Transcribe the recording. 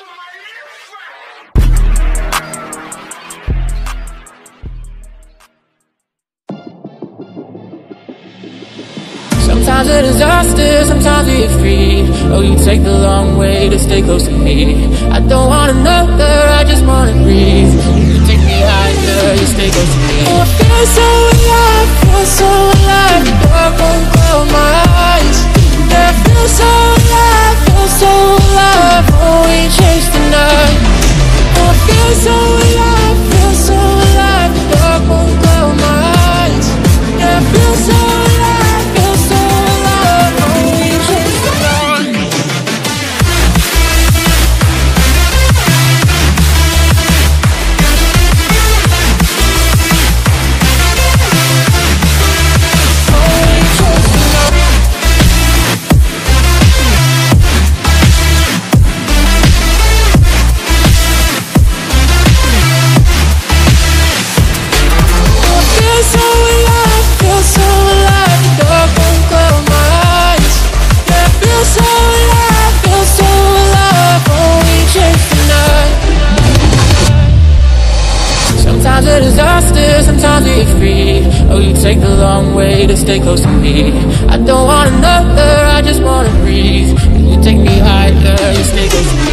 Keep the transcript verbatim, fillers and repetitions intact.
Sometimes a disaster, sometimes we get free. Oh, you take the long way to stay close to me. I don't want another, I just wanna breathe. You take me higher, you stay close to me. Oh, I feel so alive, feel so alive. The dark won't cloud my eyes. Yeah, I feel so alive, feel so alive. Oh, we chase the night. Oh, I feel so alive, feel so alive. The dark won't cloud my eyes. Yeah, I feel so alive, feel so alive. Oh, we chase the night. Sometimes a disaster, sometimes we get free. Oh, you take the long way to stay close to me. I don't want another, I just wanna breathe. You take me higher, you stay close to me.